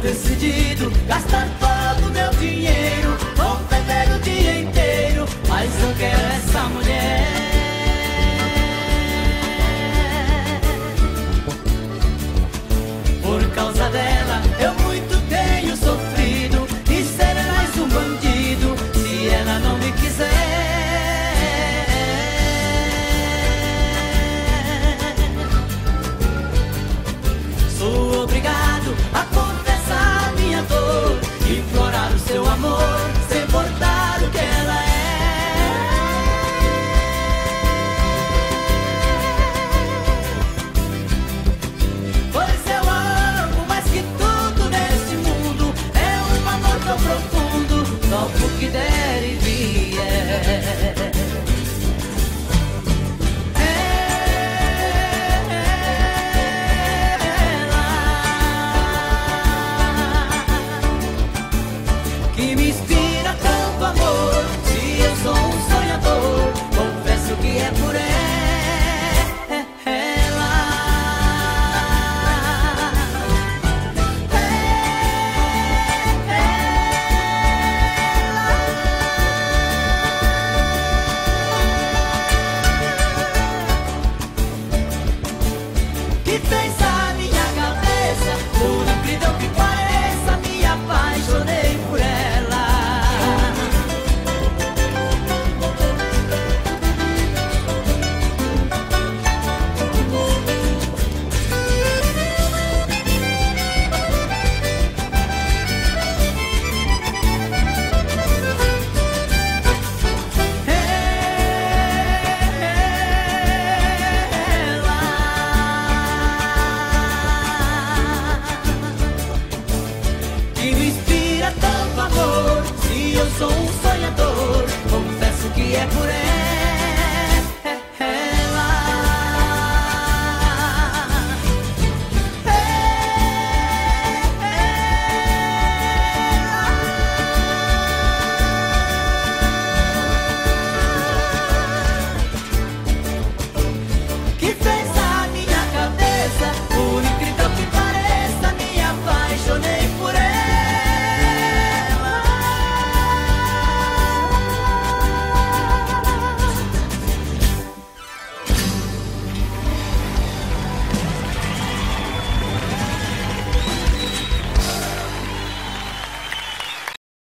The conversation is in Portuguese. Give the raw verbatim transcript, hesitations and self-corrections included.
decidido gastar todo o meu dinheiro com beber o dia inteiro, mas eu quero essa mulher. Por causa dela eu muito tenho sofrido e serei mais um bandido se ela não me quiser. Sou obrigado a confessar minha dor, implorar o seu amor, sem importar o que ela é. Pois eu amo mais que tudo neste mundo, é um amor tão profundo, só porque der e vier. Que me inspira tanto amor, se eu sou um sonhador, confesso que é por ela. Que fez a